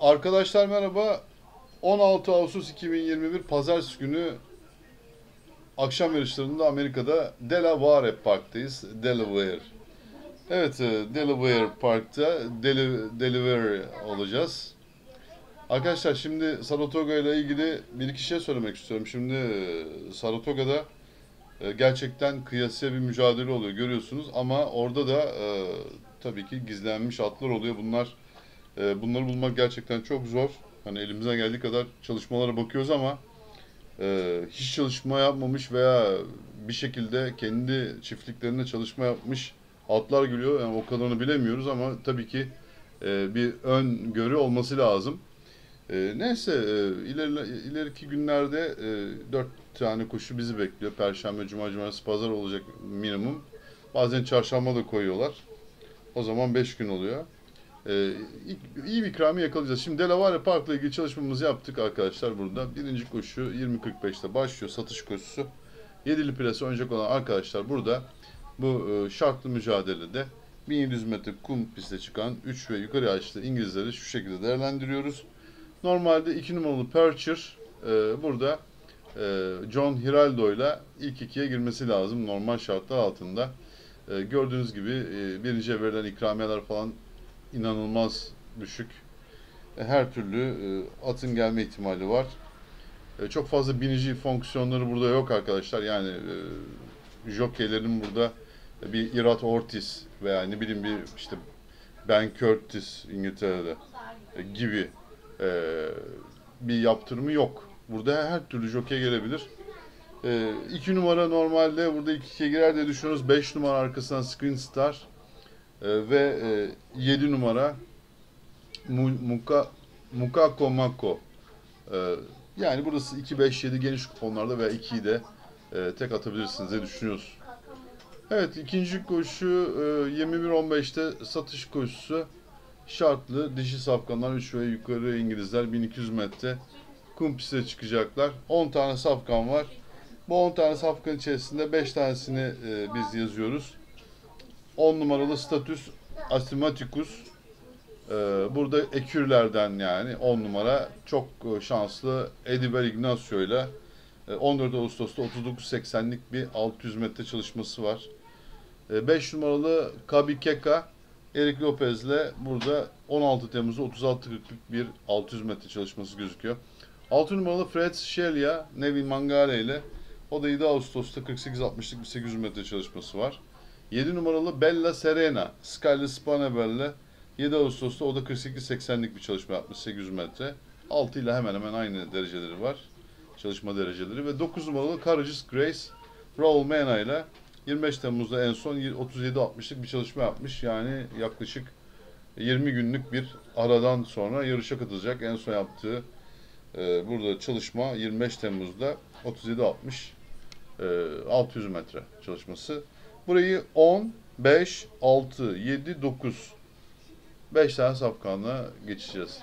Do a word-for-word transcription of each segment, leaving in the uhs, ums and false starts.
Arkadaşlar merhaba. on altı Ağustos iki bin yirmi bir Pazartesi günü akşam yarışlarında Amerika'da Delaware Park'tayız. Delaware. Evet, e, Delaware Park'ta Deli, Delaware olacağız. Arkadaşlar şimdi Saratoga ile ilgili bir iki şey söylemek istiyorum. Şimdi e, Saratoga'da e, gerçekten kıyasıya bir mücadele oluyor görüyorsunuz ama orada da e, tabii ki gizlenmiş atlar oluyor. Bunlar e, bunları bulmak gerçekten çok zor. Hani elimizden geldiği kadar çalışmalara bakıyoruz ama e, hiç çalışma yapmamış veya bir şekilde kendi çiftliklerinde çalışma yapmış atlar geliyor. Yani o kadarını bilemiyoruz ama tabii ki e, bir öngörü olması lazım. E, neyse e, ileri, ileriki günlerde e, dört tane koşu bizi bekliyor. Perşembe, Cuma, Cumartesi, Pazar olacak minimum. Bazen çarşamba da koyuyorlar. O zaman beş gün oluyor. Ee, iyi bir ikramiye yakalayacağız. Şimdi Delaware Park'la ilgili çalışmamızı yaptık arkadaşlar burada. Birinci koşu yirmi kırk beşte başlıyor satış koşusu. Yedili plase oynayacak olan arkadaşlar burada bu e, şartlı mücadelede bin yedi yüz metre kum piste çıkan üç ve yukarı yaşlı İngilizleri şu şekilde değerlendiriyoruz. Normalde iki numaralı Percher e, burada e, John Hiraldo ile ilk ikiye girmesi lazım normal şartlar altında. E, gördüğünüz gibi e, birinciye verilen ikramiyeler falan inanılmaz düşük. E, Her türlü e, atın gelme ihtimali var. E, Çok fazla binici fonksiyonları burada yok arkadaşlar. Yani e, jokeylerin burada bir Irat Ortiz veya ne bileyim bir işte Ben Curtis İngiltere'de e, gibi e, bir yaptırımı yok. Burada her türlü jokey gelebilir. E, iki numara normalde burada iki ikiye girer diye düşünüyoruz. Beş numara arkasından Screen Star e, ve e, yedi numara Muka, Mukako Mako. Ee, yani burası iki beş yedi geniş kuponlarda veya ikiyi de e, tek atabilirsiniz diye düşünüyoruz. Evet, ikinci koşu e, yirmi bir on beşte satış koşusu. Şartlı dişi safkanlar üç ve yukarı İngilizler bin iki yüz metre kum piste çıkacaklar. on tane safkan var. Bu on tane safkan içerisinde beş tanesini e, biz yazıyoruz. on numaralı Status Asthmaticus. Ee, burada ekürlerden yani on numara çok e, şanslı Ediber Ignacio ile e, on dört Ağustos'ta otuz dokuz seksenlik bir altı yüz metre çalışması var. E, beş numaralı Kabi Keka Erik Lopez ile burada on altı Temmuz'da otuz altı kırklık bir altı yüz metre çalışması gözüküyor. altı numaralı Fred Shelia Nevin Mangare ile o da yedi Ağustos'ta kırk sekiz altmışlık bir sekiz yüz metre çalışması var. yedi numaralı Bella Serena Skyler Spanebel'le yedi Ağustos'ta o da kırk sekiz seksenlik bir çalışma yapmış sekiz yüz metre. altı ile hemen hemen aynı dereceleri var. Çalışma dereceleri ve dokuz numaralı Courageous Grace Raul Mena ile yirmi beş Temmuz'da en son otuz yedi altmışlık bir çalışma yapmış. Yani yaklaşık yirmi günlük bir aradan sonra yarışa katılacak. En son yaptığı e, burada çalışma yirmi beş Temmuz'da otuz yedi altmış e, altı yüz metre çalışması. Burayı on, beş, altı, yedi, dokuz beş tane safkanla geçeceğiz.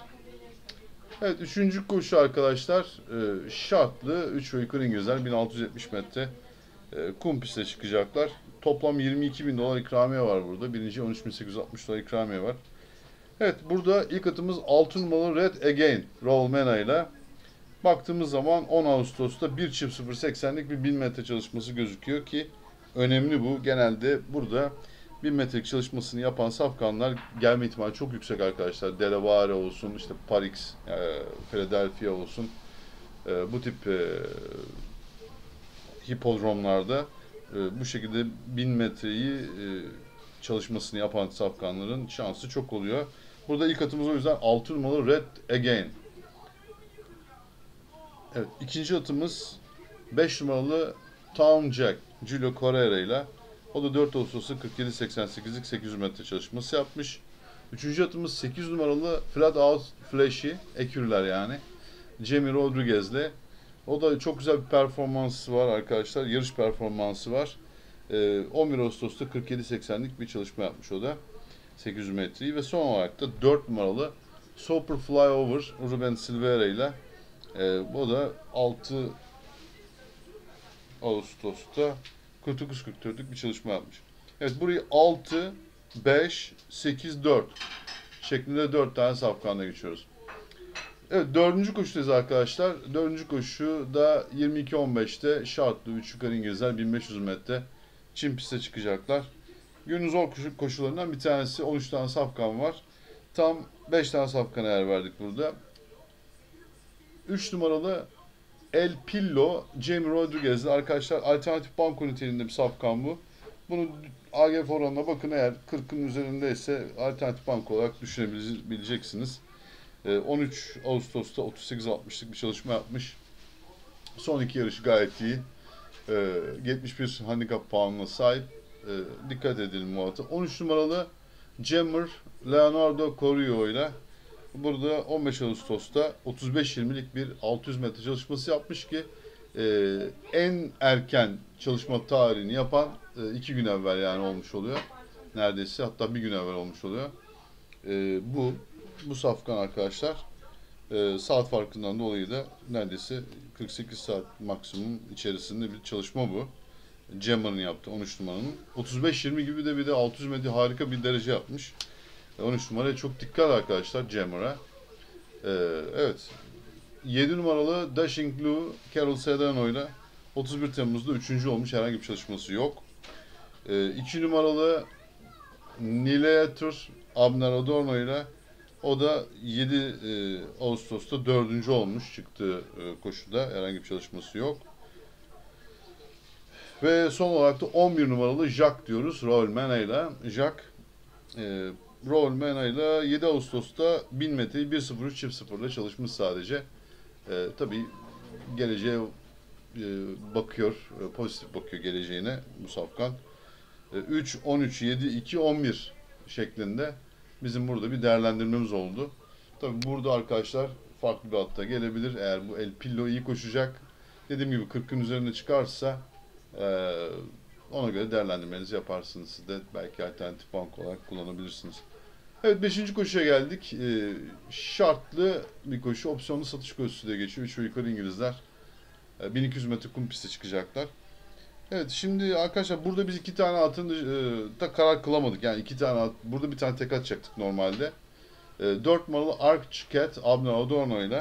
Evet, üçüncü koşu arkadaşlar e, şartlı üç ve yukarı İngilizler bin altı yüz yetmiş metre e, kum piste çıkacaklar. Toplam yirmi iki bin dolar ikramiye var burada. Birinci on üç bin sekiz yüz altmış dolar ikramiye var. Evet, burada ilk atımız altı numaralı Red Again Raul Mena ile baktığımız zaman on Ağustos'ta bir çift sıfır seksenlik bir bin metre çalışması gözüküyor ki önemli bu. Genelde burada bin metrelik çalışmasını yapan safkanlar gelme ihtimali çok yüksek arkadaşlar. Delaware olsun, işte Paris, e, Philadelphia olsun. E, bu tip e, hipodromlarda e, bu şekilde bin metreyi e, çalışmasını yapan safkanların şansı çok oluyor. Burada ilk atımız o yüzden altı numaralı Red Again. Evet, ikinci atımız beş numaralı Town Jack, Julio Correira ile. O da dört Ağustos'ta kırk yedi seksen sekizlik sekiz yüz metre çalışması yapmış. Üçüncü atımız sekiz numaralı Flat Out Flashy, ekürler yani. Jamie Rodriguez'le. O da çok güzel bir performansı var arkadaşlar. Yarış performansı var. Ee, on bir Ağustos'ta kırk yedi seksenlik bir çalışma yapmış o da. sekiz yüz metreyi ve son olarak da dört numaralı Super Flyover Ruben Silveira ile e, o da altı Ağustos'ta kırk dokuz kırk dörtlük bir çalışma yapmış. Evet, burayı altı, beş, sekiz, dört şeklinde dört tane safkanla geçiyoruz. Evet, dördüncü koşudayız arkadaşlar. Dördüncü koşu da yirmi iki on beşte şartlı üç yukarı İngilizler bin beş yüz metre çim piste çıkacaklar. Günün zor koşu koşularından bir tanesi. on üç tane safkan var. Tam beş tane safkana yer verdik burada. üç numaralı El Pillo, Jamie Rodriguez'le arkadaşlar alternatif banko niteliğinde bir safkan bu. Bunu A G F oranına bakın, eğer kırkın üzerindeyse alternatif banko olarak düşünebileceksiniz. on üç Ağustos'ta otuz sekiz altmışlık bir çalışma yapmış. Son iki yarışı gayet iyi. yetmiş bir handikap puanına sahip. Dikkat edelim bu atı. on üç numaralı Jammer Leonardo Corio ile burada on beş Ağustos'ta otuz beş yirmilik bir altı yüz metre çalışması yapmış ki en erken çalışma tarihini yapan iki gün evvel yani olmuş oluyor. Neredeyse, hatta bir gün evvel olmuş oluyor. Bu bu safkan arkadaşlar saat farkından dolayı da neredeyse kırk sekiz saat maksimum içerisinde bir çalışma bu. Jammer'ın yaptı on üç numaranın. otuz beş yirmi gibi de bir de altı yüz metre harika bir derece yapmış. on üç numaraya çok dikkat arkadaşlar, Jammer'a. Ee, evet. yedi numaralı Dashing Blue Carol Sedano ile otuz bir Temmuz'da üçüncü olmuş. Herhangi bir çalışması yok. Ee, iki numaralı Nileator Abner Adorno ile o da yedi e, Ağustos'ta dördüncü olmuş çıktığı e, koşuda. Herhangi bir çalışması yok. Ve son olarak da on bir numaralı Jack diyoruz. Royal Mena ile. Jack e, Royal Mena ile yedi Ağustos'ta bin metreyi bir sıfır üç çift sıfır ile çalışmış sadece. E, tabii geleceğe e, bakıyor, e, pozitif bakıyor geleceğine bu safkan. E, üç, on üç, yedi, iki, on bir şeklinde bizim burada bir değerlendirmemiz oldu. Tabii burada arkadaşlar farklı bir hatta gelebilir. Eğer bu El Pillo iyi koşacak, dediğim gibi kırkın üzerine çıkarsa e, ona göre değerlendirmenizi yaparsınız. Siz de belki alternatif bank olarak kullanabilirsiniz. Evet, beşinci koşuya geldik. E, şartlı bir koşu. Opsiyonlu satış koşusu diye geçiyor. üç ve yukarı İngilizler. E, bin iki yüz metre kum piste çıkacaklar. Evet, şimdi arkadaşlar burada biz iki tane atın e, da karar kılamadık. Yani iki tane at, burada bir tane tek atacaktık normalde. E, dört numaralı Archcat Abner Adorno ile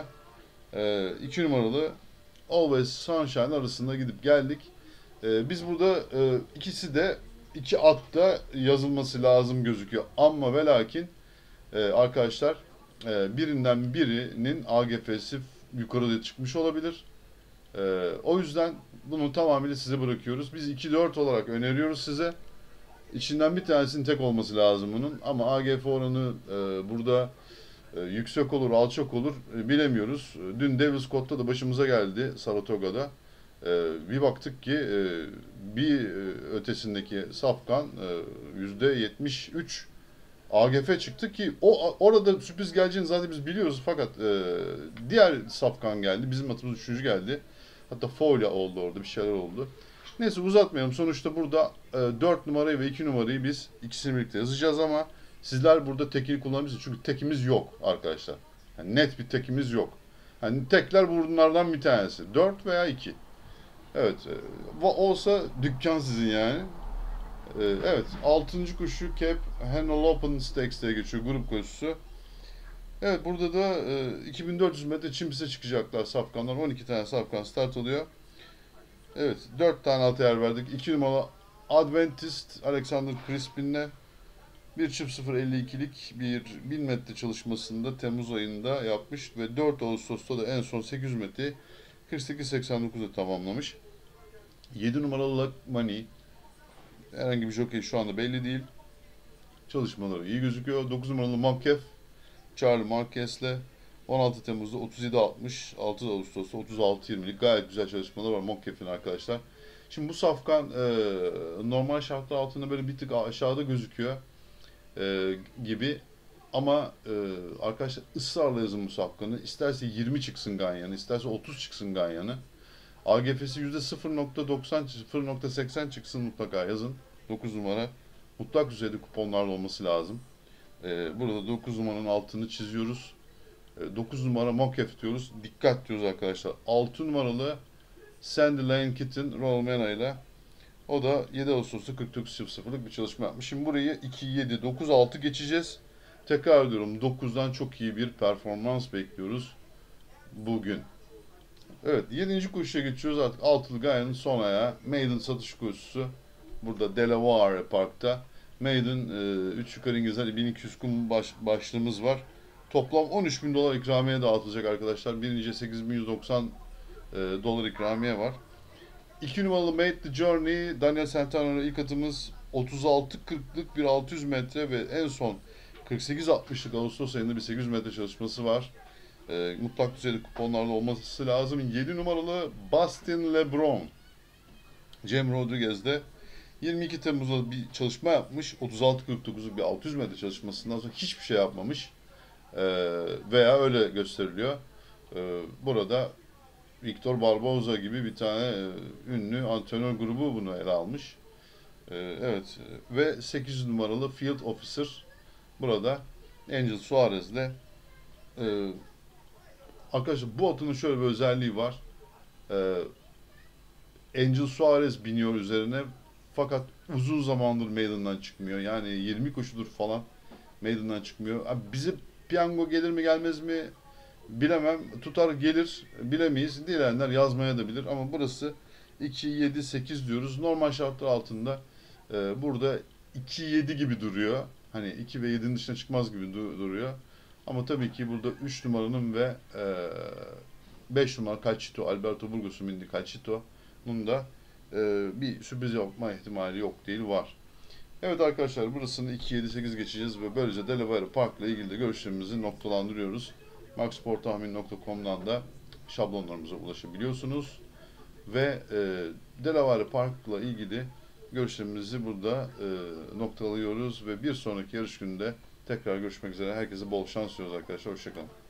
e, iki numaralı Always Sunshine arasında gidip geldik. E, biz burada e, ikisi de iki atta yazılması lazım gözüküyor. Ama ve lakin e, arkadaşlar e, birinden birinin A G F'si yukarıda çıkmış olabilir. E, o yüzden bunu tamamıyla size bırakıyoruz. Biz iki dört olarak öneriyoruz size. İçinden bir tanesinin tek olması lazım bunun. Ama A G F oranı e, burada e, yüksek olur, alçak olur e, bilemiyoruz. Dün Davis Scott'ta da başımıza geldi, Saratoga'da. E, bir baktık ki e, bir e, ötesindeki safkan e, yüzde yetmiş üç A G F çıktı ki o orada sürpriz geleceğini zaten biz biliyoruz, fakat e, diğer safkan geldi. Bizim atımız üçüncü geldi. Hatta folya oldu orada, bir şeyler oldu. Neyse uzatmayalım. Sonuçta burada e, dört numarayı ve iki numarayı biz ikisini birlikte yazacağız ama sizler burada tekini kullanabilirsiniz. Çünkü tekimiz yok arkadaşlar. Yani net bir tekimiz yok. Yani tekler bunlardan bir tanesi. dört veya iki. Evet. E, olsa dükkan sizin yani. E, evet. altıncı koşu Cape Henry Open Stakes diye geçiyor. Grup koşusu. Evet, burada da e, iki bin dört yüz metre çim piste çıkacaklar safkanlar. on iki tane safkan start oluyor. Evet, dört tane altı yer verdik. iki numaralı Adventist Alexander Crispin'le bir çift sıfır elli ikilik bir bin metre çalışmasında Temmuz ayında yapmış ve dört Ağustos'ta da en son sekiz yüz metre kırk sekiz seksen dokuzda tamamlamış. yedi numaralı Luck Money, herhangi bir jockey şu anda belli değil. Çalışmaları iyi gözüküyor. dokuz numaralı Monkef Charlie Marquez'le on altı Temmuz'da otuz yedi altmış, altı Ağustos'ta otuz altı yirmilik gayet güzel çalışmalar var Monkef'in arkadaşlar. Şimdi bu safkan e, normal şartlar altında böyle bir tık aşağıda gözüküyor e, gibi. Ama e, arkadaşlar ısrarla yazın bu safkanı. İsterse yirmi çıksın ganyanı, isterse otuz çıksın ganyanı. A G F'si yüzde sıfır nokta doksan, sıfır nokta seksen çıksın mutlaka yazın. dokuz numara. Mutlak düzeyde kuponlarla olması lazım. E, burada dokuz numaranın altını çiziyoruz. E, dokuz numara Monkef diyoruz. Dikkat diyoruz arkadaşlar. altı numaralı Sandy Lane Kitten Royal Mena ile o da yedi Ağustos'ta kırk dokuz sıfırlık bir çalışma yapmış. Şimdi burayı iki yedi dokuz altı geçeceğiz. Tekrar ediyorum, dokuzdan çok iyi bir performans bekliyoruz. bugün. Evet, yedinci koşuya geçiyoruz artık. Altılı Gayan'ın son ayağı. Maiden satış koşusu. Burada Delaware Park'ta. Maiden e, üç yukarı İngilizler bin iki yüz kum baş, başlığımız var. Toplam on üç bin dolar ikramiye dağıtılacak arkadaşlar. Birinciye sekiz bin yüz doksan e, dolar ikramiye var. iki numaralı Made the Journey, Daniel Santano'nun ilk atımız otuz altı kırklık bir altı yüz metre ve en son kırk sekiz altmışlık Ağustos ayında bir sekiz yüz metre çalışması var. E, mutlak düzeyde kuponlarla olması lazım. yedi numaralı Bastin LeBron, Cem Rodriguez'de yirmi iki Temmuz'da bir çalışma yapmış. otuz altı kırk dokuzluk bir altı yüz metre çalışmasından sonra hiçbir şey yapmamış. E, veya öyle gösteriliyor. E, burada Victor Barboza gibi bir tane e, ünlü antrenör grubu bunu ele almış. E, evet ve sekiz yüz numaralı Field Officer burada Angel Suarez'le e, arkadaşlar bu atının şöyle bir özelliği var. E, Angel Suarez biniyor üzerine fakat uzun zamandır meydandan çıkmıyor. Yani yirmi koşudur falan meydandan çıkmıyor. Abi bize piyango gelir mi gelmez mi bilemem. Tutar gelir bilemeyiz. Dileyenler yazmaya da bilir ama burası iki yedi sekiz diyoruz. Normal şartlar altında e, burada iki yedi gibi duruyor. Hani iki ve yedinin dışına çıkmaz gibi du- duruyor. Ama tabii ki burada üç numaranın ve e, beş numara Calcito, Alberto Burgos'un bindiği Calcito'nun da e, bir sürpriz yapma ihtimali yok değil var. Evet arkadaşlar burasını iki yedi sekiz geçeceğiz ve böylece Delaware Park ile ilgili de görüşlerimizi noktalandırıyoruz. maksportahmin nokta com'dan da şablonlarımıza ulaşabiliyorsunuz. Ve e, Delaware Park ile ilgili görüşlerimizi burada e, noktalıyoruz ve bir sonraki yarış gününde tekrar görüşmek üzere. Herkese bol şans diliyoruz arkadaşlar. Hoşçakalın.